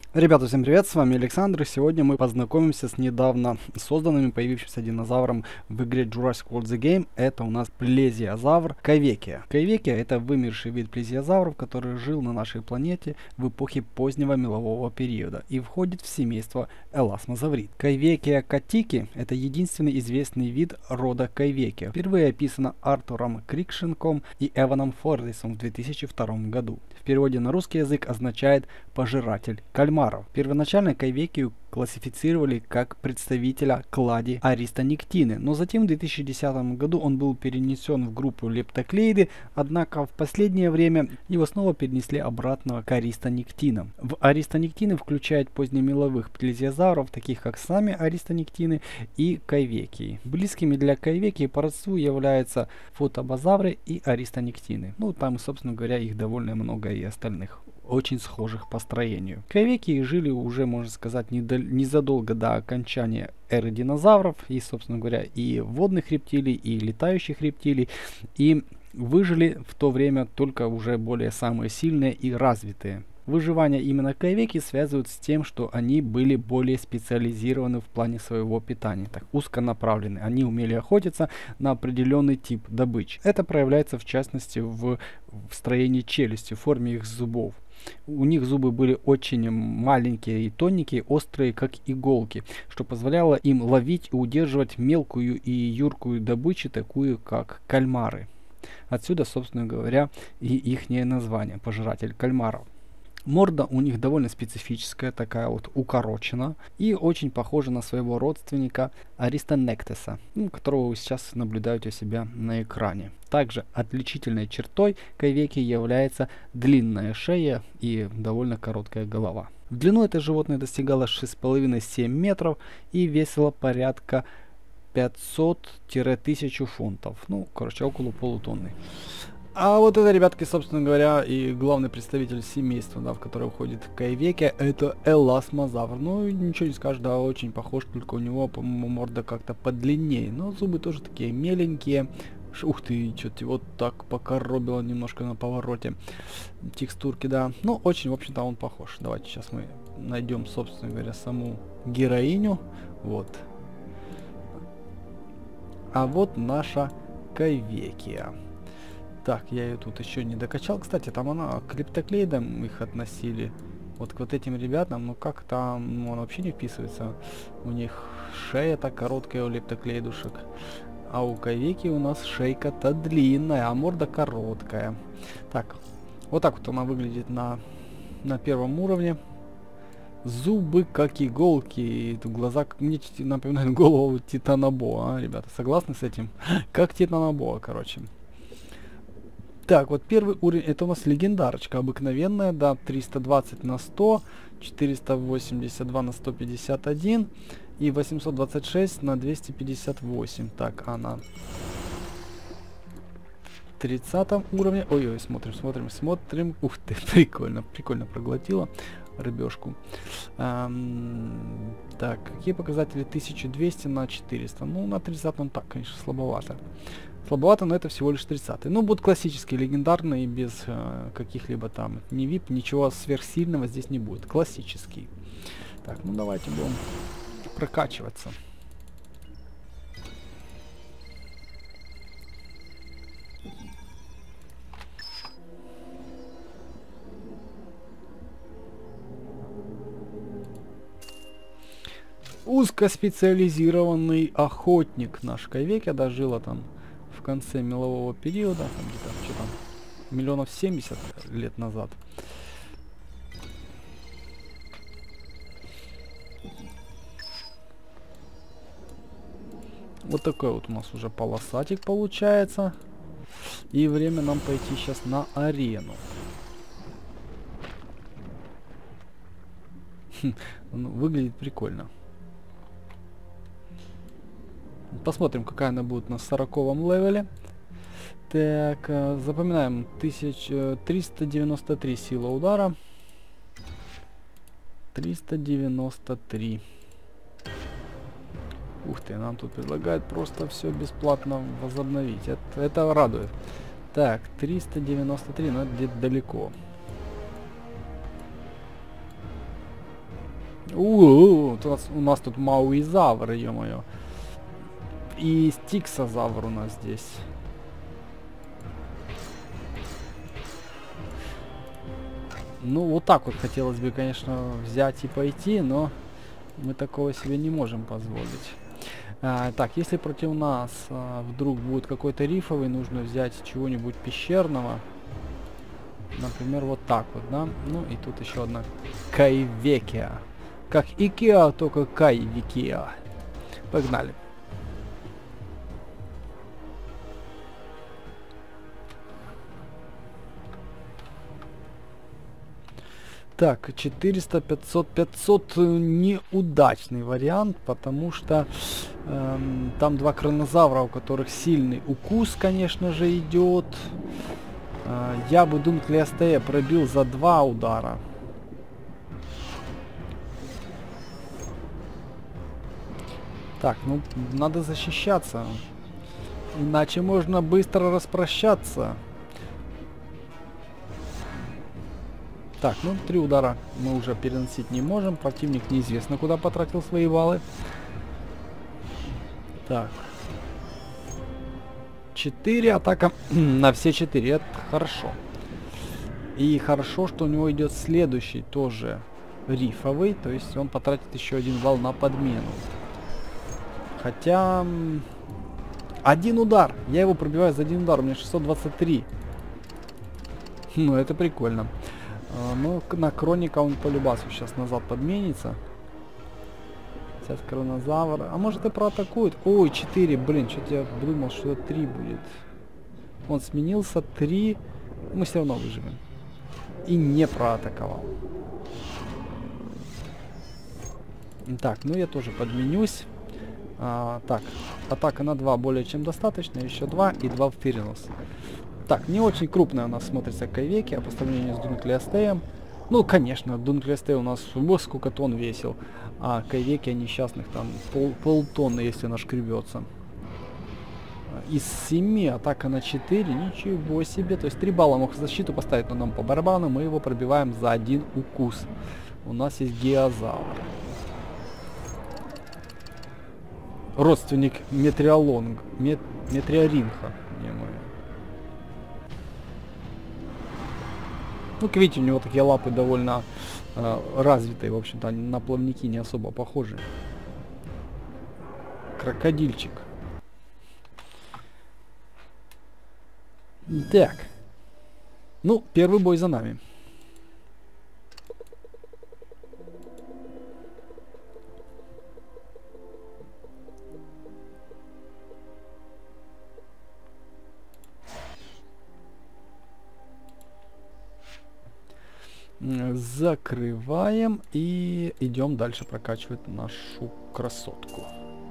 Ребята, всем привет, с вами Александр, и сегодня мы познакомимся с недавно созданным, появившимся динозавром в игре Jurassic World The Game. Это у нас плезиозавр Кайвекия. Кайвекия — это вымерший вид плезиозавров, который жил на нашей планете в эпохе позднего мелового периода и входит в семейство эласмозаврид. Кайвекия катики — это единственный известный вид рода Кайвекия. Впервые описано Артуром Крикшенком и Эваном Фордисом в 2002 году. В переводе на русский язык означает «пожиратель кальмаров». Первоначально Кайвекию классифицировали как представителя клади Аристонектины, но затем в 2010 году он был перенесен в группу лептоклейды, однако в последнее время его снова перенесли обратно к аристонектинам. В аристонектины включают позднемеловых плезиозавров, таких как сами аристонектины и кайвекии. Близкими для кайвекии по родству являются фотобазавры и аристонектины. Ну, там, собственно говоря, их довольно много и остальных, очень схожих по строению. Кайвекии жили уже, можно сказать, незадолго до окончания эры динозавров, и, собственно говоря, и водных рептилий, и летающих рептилий, и выжили в то время только уже более самые сильные и развитые. Выживание именно кайвекий связывают с тем, что они были более специализированы в плане своего питания, так узконаправлены. Они умели охотиться на определенный тип добычи. Это проявляется в частности в строении челюсти, в форме их зубов. У них зубы были очень маленькие и тоненькие, острые, как иголки, что позволяло им ловить и удерживать мелкую и юркую добычу, такую как кальмары. Отсюда, собственно говоря, и ихнее название – пожиратель кальмаров. Морда у них довольно специфическая, такая вот укорочена и очень похожа на своего родственника Аристонектеса, которого вы сейчас наблюдаете у себя на экране. Также отличительной чертой кайвекии является длинная шея и довольно короткая голова. В длину это животное достигало 6,5-7 метров и весило порядка 500-1000 фунтов. Ну, короче, около полутонны. А вот это, ребятки, собственно говоря, и главный представитель семейства, да, в которое входит кайвекия, это эласмозавр. Ну, ничего не скажешь, да, очень похож, только у него, по-моему, морда как-то подлиннее. Но зубы тоже такие меленькие. Ух ты, что-то вот так покоробило немножко на повороте. Текстурки, да. Ну, очень, в общем-то, он похож. Давайте сейчас мы найдем, собственно говоря, саму героиню. Вот. А вот наша кайвекия. Так, я ее тут еще не докачал. Кстати, там она к лептоклейдам их относили. Вот к вот этим ребятам, ну как там, ну, он вообще не вписывается. У них шея так короткая у лептоклейдушек. А у кайвекии у нас шейка-то длинная, а морда короткая. Так, вот так вот она выглядит на первом уровне. Зубы как иголки, и глаза мне напоминают голову титанобоа, ребята. Согласны с этим? Как титанобоа, короче. Так, вот первый уровень, это у нас легендарочка обыкновенная, да, 320 на 100, 482 на 151 и 826 на 258. Так, она 30 уровне. Ой-ой, смотрим. Ух ты, прикольно проглотила рыбешку. Так, какие показатели? 1200 на 400. Ну, на 30-м так, конечно, слабовато. Слабовато, но это всего лишь 30-й. Ну, будут классические, легендарные, без каких-либо там ни VIP, ничего сверхсильного здесь не будет. Классический. Так, ну давайте будем прокачиваться. Узкоспециализированный охотник наш кайвекия дожила там в конце мелового периода, там где-то, что там, миллионов 70 лет назад. Вот такой вот у нас уже полосатик получается. И время нам пойти сейчас на арену. Выглядит прикольно. Посмотрим, какая она будет на 40-м левеле. Так, запоминаем. 393 сила удара. 393. Ух ты, нам тут предлагают просто все бесплатно возобновить. Это радует. Так, 393, но это где-то далеко. У нас тут мауизавр, ё-моё. И стиксозавр у нас здесь. Ну, вот так вот хотелось бы, конечно, взять и пойти, но мы такого себе не можем позволить. Так, если против нас вдруг будет какой-то рифовый, нужно взять чего-нибудь пещерного. Например, вот так вот, да? Ну, и тут еще одна Кайвекия. Как Икеа, только Кайвекия. Погнали. Так, 400, 500, 500 неудачный вариант, потому что там два кронозавра, у которых сильный укус, конечно же, идет. Я бы Дунклеостея пробил за 2 удара. Так, ну, надо защищаться. Иначе можно быстро распрощаться. Так, ну 3 удара мы уже переносить не можем. Противник неизвестно куда потратил свои баллы. Так. 4 атака на все 4. Это хорошо. И хорошо, что у него идет следующий тоже рифовый. То есть он потратит еще 1 балл на подмену. Хотя... 1 удар. Я его пробиваю за 1 удар. У меня 623. Ну, это прикольно. Ну, на Кроника он по любасу сейчас назад подменится. Сейчас Кронозавр. А может и проатакует? Ой, 4. Блин, что-то я думал, что 3 будет. Он сменился. 3. Мы все равно выживем. И не проатаковал. Так, ну я тоже подменюсь. Так, атака на 2 более чем достаточно. Еще 2 и 2 в перенос. Так, не очень крупная у нас смотрится Кайвекия по сравнению с Дунклеостеем. Ну, конечно, Дунклеостей у нас сколько тонн весил, а Кайвекия несчастных там полтонны, если нашкребется. Из 7 атака на 4, ничего себе. То есть 3 балла мог защиту поставить, но нам по барабану, мы его пробиваем за 1 укус. У нас есть Геозавр. Родственник Метриоринха. Ну, как видите, у него такие лапы довольно развитые, в общем-то, они на плавники не особо похожи. Крокодильчик. Так. Ну, первый бой за нами. Закрываем и идем дальше прокачивать нашу красотку.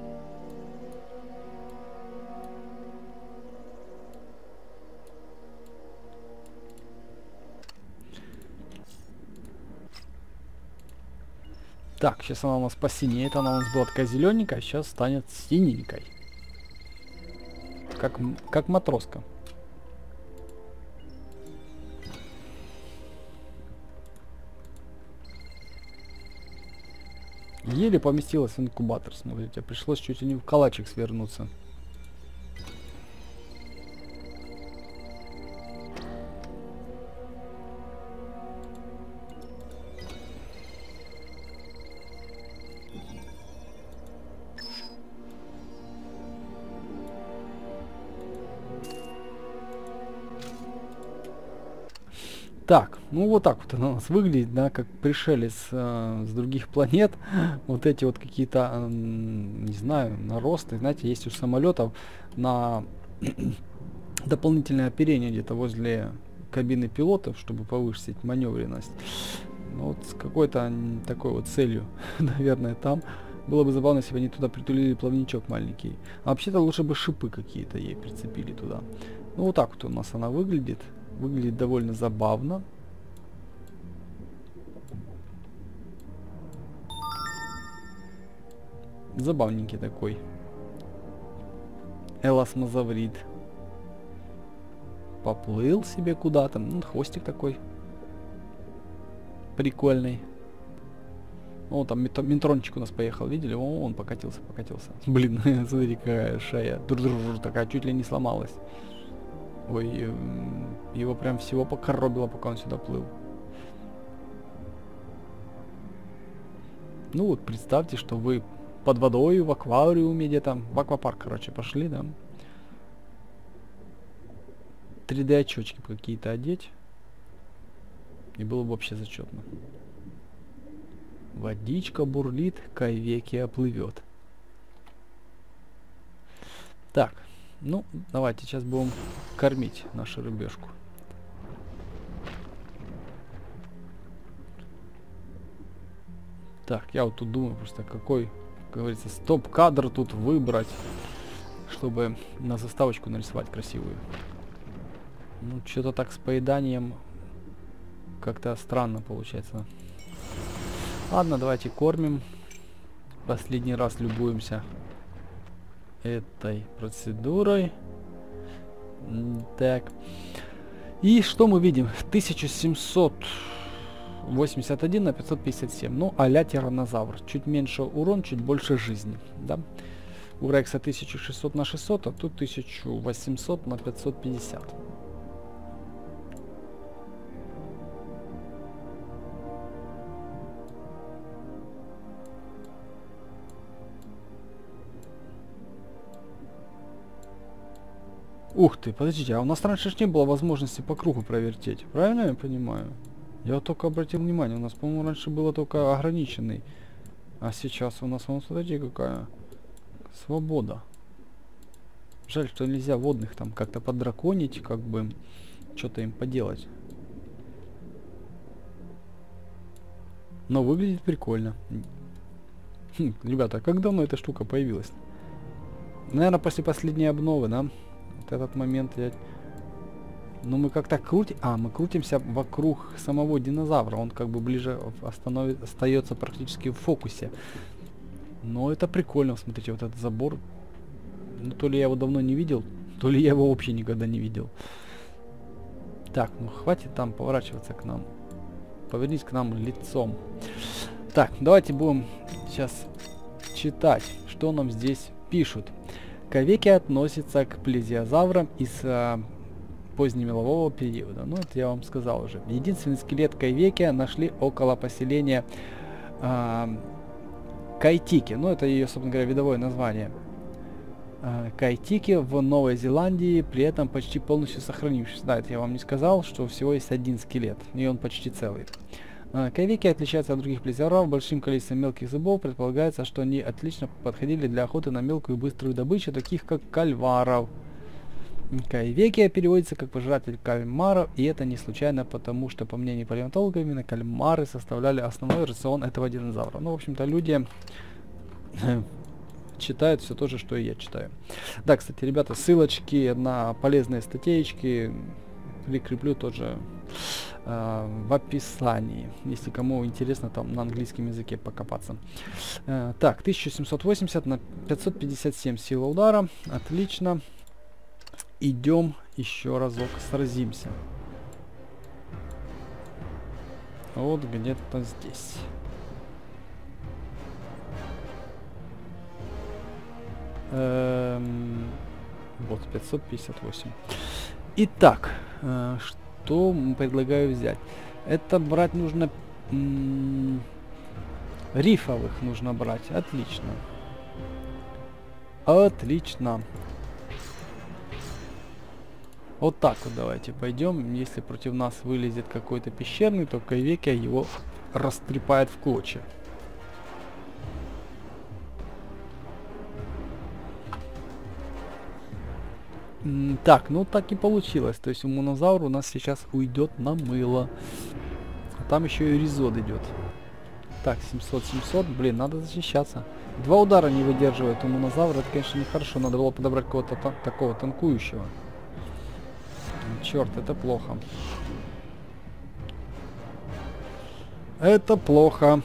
Так, сейчас она у нас посинеет, она у нас была такая зелененькая, сейчас станет синенькой. Как матроска. Еле поместилась в инкубатор, смотрите, пришлось чуть ли не в калачик свернуться. Так, ну вот так вот она у нас выглядит, да, как пришелец с других планет. Вот эти вот какие-то, не знаю, наросты, знаете, есть у самолетов на дополнительное оперение где-то возле кабины пилотов, чтобы повысить маневренность. Ну, вот с какой-то такой вот целью, наверное, там. Было бы забавно, если бы они туда притулили плавничок маленький. А вообще-то лучше бы шипы какие-то ей прицепили туда. Ну вот так вот у нас она выглядит. Выглядит довольно забавно. Забавненький такой. Эласмозаврид. Поплыл себе куда-то. Ну, хвостик такой. Прикольный. О, там ментрончик у нас поехал, видели? О, он покатился. Блин, смотри, какая шея. Такая чуть ли не сломалась. Ой, его прям всего покоробило, пока он сюда плыл. Ну вот, представьте, что вы под водой, в аквариуме где-то, в аквапарк, короче, пошли, да? 3D очечки какие-то одеть. И было бы вообще зачетно. Водичка бурлит, Кайвекия плывет. Так, ну, давайте сейчас будем кормить нашу рыбешку. Так, я вот тут думаю просто, какой, как говорится, стоп-кадр тут выбрать, чтобы на заставочку нарисовать красивую. Ну, что-то так с поеданием как-то странно получается. Ладно, давайте кормим. Последний раз любуемся этой процедурой. Так. И что мы видим? 1781 на 557. Ну, а-ля тираннозавр. Чуть меньше урон, чуть больше жизни. Да? У Рекса 1600 на 600, а тут 1800 на 550. Ух ты, подождите, а у нас раньше ж не было возможности по кругу провертеть. Правильно я понимаю? Я вот только обратил внимание, у нас, по-моему, раньше было только ограниченный. А сейчас у нас, вон, смотрите, какая свобода. Жаль, что нельзя водных там как-то подраконить, как бы что-то им поделать. Но выглядит прикольно. Ребята, а как давно эта штука появилась? Наверное, после последней обновы, да? Этот момент я... Ну мы как-то крутим... А, мы крутимся вокруг самого динозавра. Он как бы ближе остается практически в фокусе. Но это прикольно. Смотрите, вот этот забор. Ну то ли я его давно не видел, то ли я его вообще никогда не видел. Так, ну хватит там поворачиваться к нам. Повернись к нам лицом. Так, давайте будем сейчас читать, что нам здесь пишут. Кайвекия относится к плезиозаврам из позднемелового периода. Ну, это я вам сказал уже. Единственный скелет Кайвекия нашли около поселения Кайтики. Ну, это ее, собственно говоря, видовое название. Кайтики в Новой Зеландии, при этом почти полностью сохранившийся. Да, это я вам не сказал, что всего есть один скелет, и он почти целый. Кайвекия отличается от других плезиозавров большим количеством мелких зубов. Предполагается, что они отлично подходили для охоты на мелкую и быструю добычу, таких как кальмаров. Кайвекия переводится как пожиратель кальмаров, и это не случайно, потому что, по мнению палеонтологов, именно кальмары составляли основной рацион этого динозавра. Ну, в общем-то, люди читают все то же, что и я читаю. Да, кстати, ребята, ссылочки на полезные статейки прикреплю тоже в описании, если кому интересно там на английском языке покопаться. Так, 1780 на 557 сила удара. Отлично. Идем еще разок сразимся. Вот где-то здесь. Вот 558. Итак, что предлагаю взять? Это брать нужно... рифовых нужно брать. Отлично. Отлично. Вот так вот давайте пойдем. Если против нас вылезет какой-то пещерный, то Кайвекия его растрепает в клочья. Так, ну так и получилось. То есть у Монозавра у нас сейчас уйдет на мыло. А там еще и Ризод идет. Так, 700-700. Блин, надо защищаться. 2 удара не выдерживает у Монозавра. Это, конечно, нехорошо. Надо было подобрать кого-то такого танкующего. Черт, это плохо. Это плохо.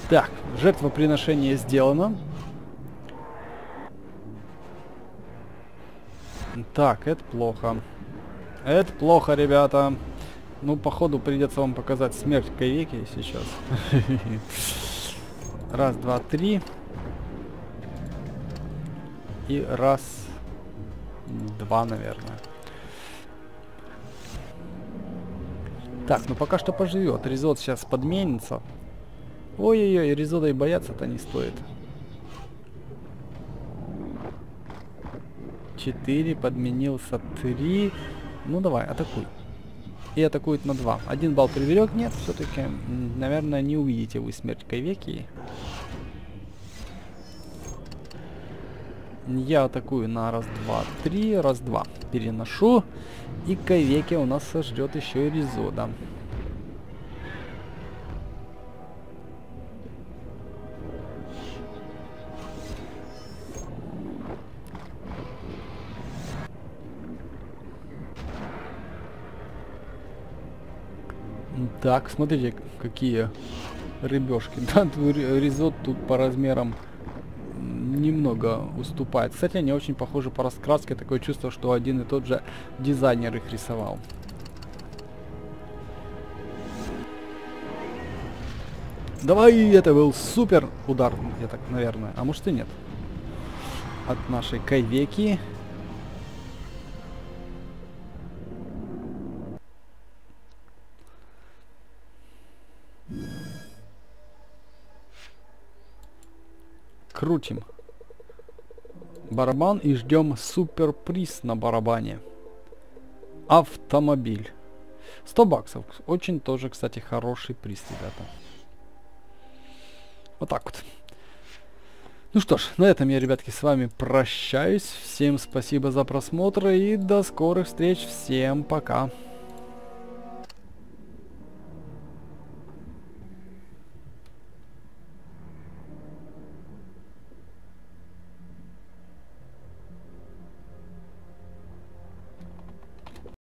Так, жертвоприношение сделано. Так, это плохо. Это плохо, ребята. Ну, походу, придется вам показать смерть Кайвеки сейчас. Раз, два, три. И раз, два, наверное. Так, ну пока что поживет. Ризот сейчас подменится. Ой-ой-ой, Ризода и бояться-то не стоит. 4, подменился 3. Ну давай, атакуй. И атакует на 2. 1 балл приберег, нет, все-таки, наверное, не увидите вы смерть Кайвеки. Я атакую на раз, два, три, раз, два. Переношу. И Кайвеки у нас сожрет еще и Ризода. Так, смотрите, какие рыбешки. Да, Ризот тут по размерам немного уступает. Кстати, они очень похожи по раскраске. Такое чувство, что один и тот же дизайнер их рисовал. Давай, это был супер удар, я так, наверное. А может и нет. От нашей Кайвеки. Крутим барабан и ждем суперприз на барабане. Автомобиль. 100 баксов. Очень тоже, кстати, хороший приз, ребята. Вот так вот. Ну что ж, на этом я, ребятки, с вами прощаюсь. Всем спасибо за просмотр и до скорых встреч. Всем пока.